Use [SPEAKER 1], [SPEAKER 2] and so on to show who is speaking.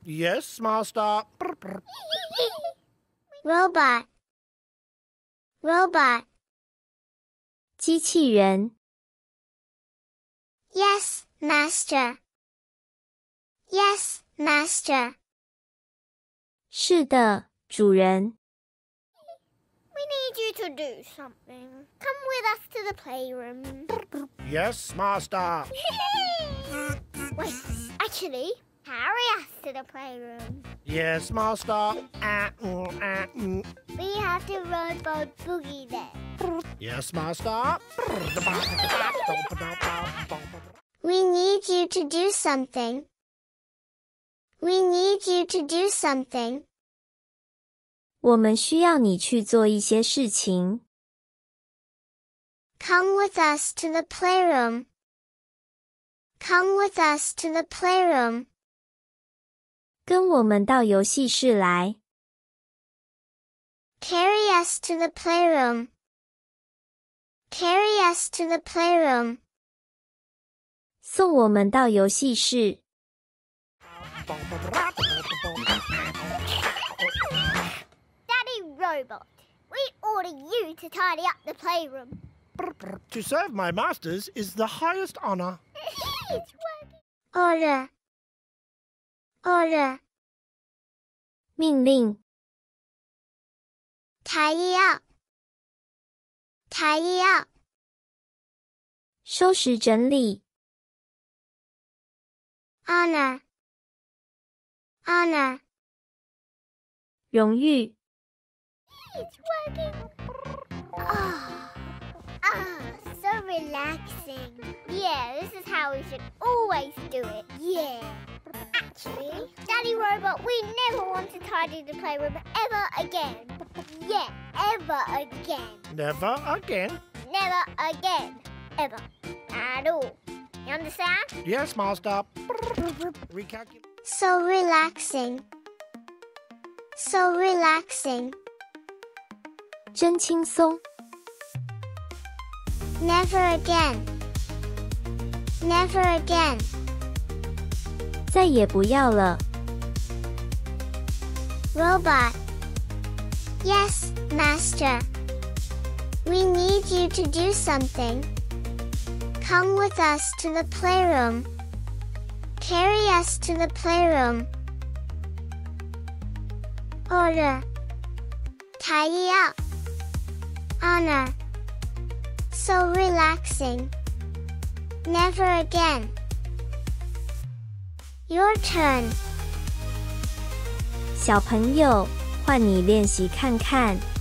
[SPEAKER 1] Yes, master.
[SPEAKER 2] Robot. Robot.
[SPEAKER 3] 机器人。
[SPEAKER 2] Yes, master. Yes, master.
[SPEAKER 3] 是的，主人。
[SPEAKER 4] We need you to do something. Come with us to the playroom.
[SPEAKER 1] Yes, master.
[SPEAKER 4] Wait, actually, carry us to the playroom.
[SPEAKER 1] Yes, master.
[SPEAKER 4] We have to robot boogie there.
[SPEAKER 1] Yes, master.
[SPEAKER 2] We need you to do something. We need you to do something.
[SPEAKER 3] 我们需要你去做一些事情。
[SPEAKER 2] Come with us to the playroom. Come with us to the playroom.
[SPEAKER 3] 跟我们到游戏室来。
[SPEAKER 2] Carry us to the playroom. Carry us to the playroom.
[SPEAKER 3] 送我们到游戏室。
[SPEAKER 4] Daddy Robot, we order you to tidy up the playroom.
[SPEAKER 1] To serve my masters is the highest honor.
[SPEAKER 4] It's working.
[SPEAKER 2] Order. Order.
[SPEAKER 3] 命令。
[SPEAKER 2] Tidy up. Tidy up.
[SPEAKER 3] 收拾整理。
[SPEAKER 2] Honor. Honor.
[SPEAKER 3] 荣誉。
[SPEAKER 4] It's working. So relaxing. Yeah, this is how we should always do it. Yeah. Actually, Daddy Robot, we never want to tidy the playroom ever again. Yeah, ever again.
[SPEAKER 1] Never again.
[SPEAKER 4] Never again. Ever. At all. You understand?
[SPEAKER 1] Yes, master. Recalculate.
[SPEAKER 2] So relaxing. So relaxing.
[SPEAKER 3] 真轻松。
[SPEAKER 2] Never again. Never again.
[SPEAKER 3] 再也不要了。
[SPEAKER 2] Robot. Yes, master. We need you to do something. Come with us to the playroom. Carry us to the playroom. Order. Tidy up. Honor. So relaxing. Never again. Your turn.
[SPEAKER 3] 小朋友，换你练习看看。